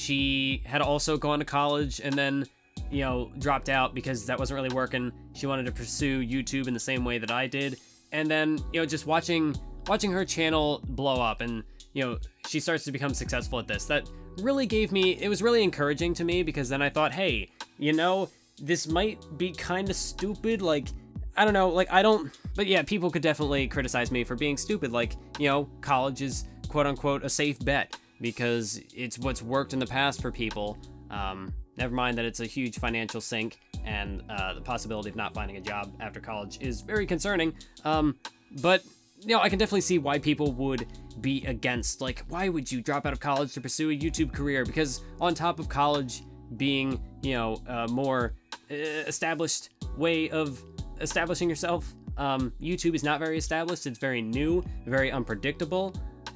she had also gone to college and then, you know, dropped out because that wasn't really working. She wanted to pursue YouTube in the same way that I did. And then, you know, just watching watching her channel blow up, and, you know, she starts to become successful at this. That really gave me, it was really encouraging to me, because then I thought, hey, you know, this might be kind of stupid. Like, I don't know, like, I don't, but yeah, people could definitely criticize me for being stupid. Like, you know, college is quote unquote a safe bet because it's what's worked in the past for people. Um, Never mind that it's a huge financial sink, and uh, the possibility of not finding a job after college is very concerning. Um, but, you know, I can definitely see why people would be against, like, why would you drop out of college to pursue a YouTube career? Because on top of college being, you know, a more uh, established way of establishing yourself, um, YouTube is not very established. It's very new, very unpredictable.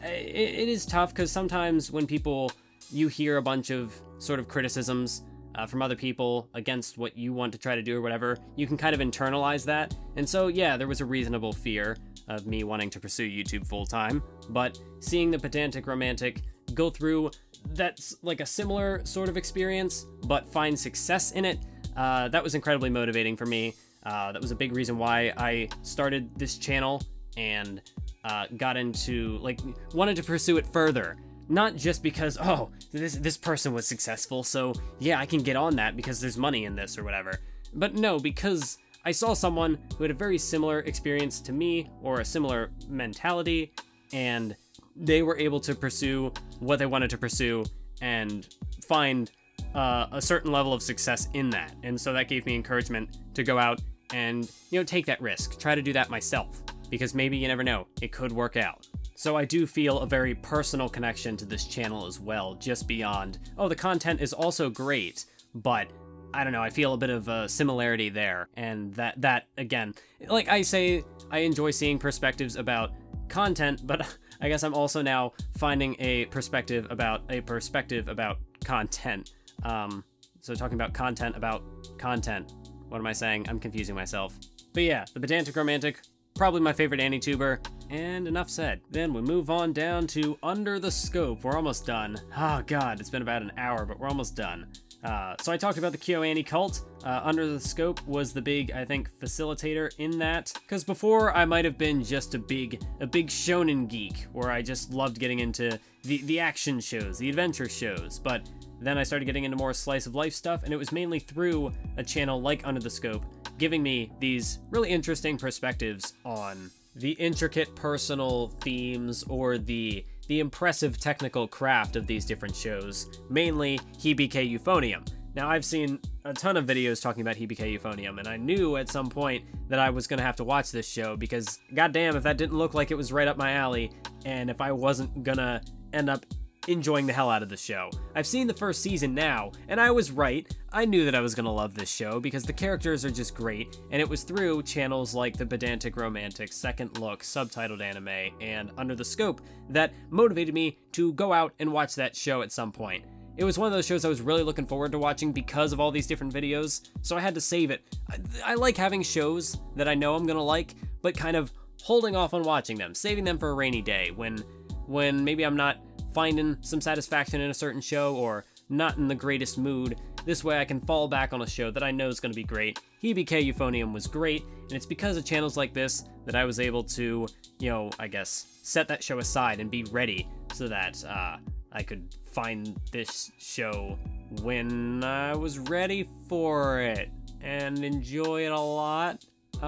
it, it is tough because sometimes when people, you hear a bunch of sort of criticisms uh, from other people against what you want to try to do or whatever, you can kind of internalize that. And so, yeah, there was a reasonable fear of me wanting to pursue YouTube full-time, but seeing the Pedantic Romantic go through that's like a similar sort of experience, but find success in it, uh, that was incredibly motivating for me. Uh, that was a big reason why I started this channel and uh, got into, like, wanted to pursue it further. Not just because, oh, this, this person was successful, so yeah, I can get on that because there's money in this or whatever. But no, because I saw someone who had a very similar experience to me, or a similar mentality, and they were able to pursue what they wanted to pursue and find uh, a certain level of success in that. And so that gave me encouragement to go out and, you know, take that risk, try to do that myself, because maybe you never know, it could work out. So I do feel a very personal connection to this channel as well, just beyond, oh, the content is also great, but I don't know, I feel a bit of a similarity there. And that, that again, like I say, I enjoy seeing perspectives about content, but I guess I'm also now finding a perspective about a perspective about content. Um, so talking about content about content. What am I saying? I'm confusing myself. But yeah, the Pedantic Romantic, probably my favorite AniTuber, and enough said. Then we move on down to Under the Scope. We're almost done. Oh god, it's been about an hour, but we're almost done. Uh, so I talked about the KyoAni cult. Uh, Under the Scope was the big, I think, facilitator in that. Because before, I might have been just a big, a big shonen geek, where I just loved getting into the, the action shows, the adventure shows. But then I started getting into more slice of life stuff, and it was mainly through a channel like Under the Scope, giving me these really interesting perspectives on the intricate personal themes or the the impressive technical craft of these different shows, mainly Hibike Euphonium. Now, I've seen a ton of videos talking about Hibike Euphonium, and I knew at some point that I was gonna have to watch this show because, goddamn, if that didn't look like it was right up my alley, and if I wasn't gonna end up enjoying the hell out of the show. I've seen the first season now, and I was right. I knew that I was gonna love this show because the characters are just great, and it was through channels like the Pedantic Romantic, Second Look, Subtitled Anime, and Under the Scope that motivated me to go out and watch that show at some point. It was one of those shows I was really looking forward to watching because of all these different videos, so I had to save it. I, I like having shows that I know I'm gonna like, but kind of holding off on watching them, saving them for a rainy day when, when maybe I'm not finding some satisfaction in a certain show or not in the greatest mood. This way I can fall back on a show that I know is going to be great. Hibike Euphonium was great, and it's because of channels like this that I was able to, you know, I guess, set that show aside and be ready so that uh, I could find this show when I was ready for it and enjoy it a lot.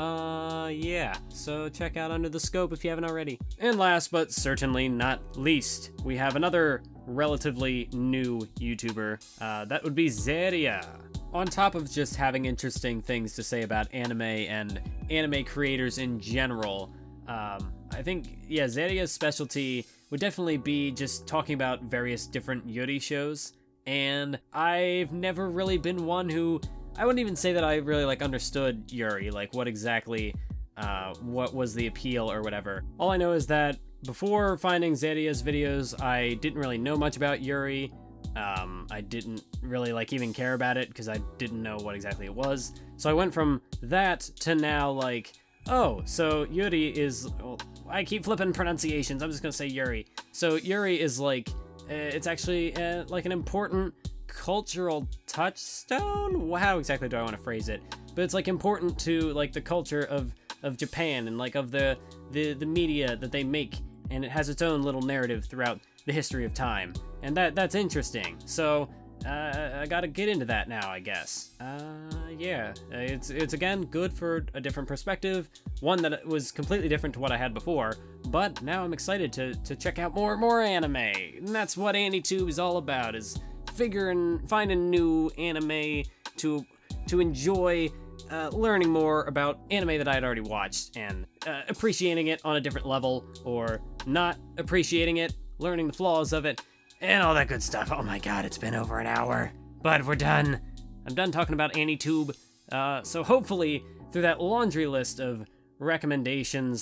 Uh, yeah, so check out Under the Scope if you haven't already. And last but certainly not least, we have another relatively new YouTuber. Uh, that would be Zeria. On top of just having interesting things to say about anime and anime creators in general, um, I think, yeah, Zeria's specialty would definitely be just talking about various different Yuri shows. And I've never really been one who, I wouldn't even say that I really like understood Yuri, like what exactly, uh, what was the appeal or whatever. All I know is that before finding Zeria's videos, I didn't really know much about Yuri. Um, I didn't really like even care about it because I didn't know what exactly it was. So I went from that to now like, oh, so Yuri is, well, I keep flipping pronunciations, I'm just gonna say Yuri. So Yuri is like, uh, it's actually uh, like an important cultural touchstone? How exactly do I want to phrase it? But it's like important to like the culture of of Japan and like of the the the media that they make, and it has its own little narrative throughout the history of time, and that that's interesting. So uh, I gotta get into that now, I guess. Uh, yeah, it's it's again good for a different perspective, one that was completely different to what I had before. But now I'm excited to to check out more and more anime, and that's what AniTube is all about. Is figuring, finding new anime to to enjoy, uh, learning more about anime that I had already watched, and uh, appreciating it on a different level, or not appreciating it, learning the flaws of it, and all that good stuff. Oh my god, it's been over an hour, but we're done. I'm done talking about AniTube, uh, so hopefully, through that laundry list of recommendations,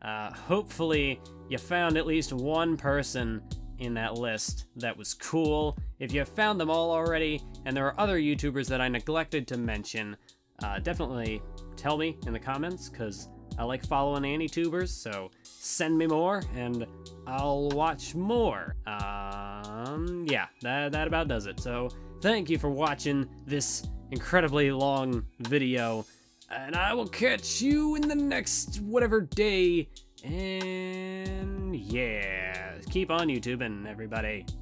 Uh, hopefully, you found at least one person in that list that was cool. If you found them all already, and there are other YouTubers that I neglected to mention, uh, definitely tell me in the comments, because I like following AniTubers, so send me more, and I'll watch more. Um, yeah, that, that about does it. So, thank you for watching this incredibly long video, and I will catch you in the next whatever day, and yeah, keep on YouTubing, everybody.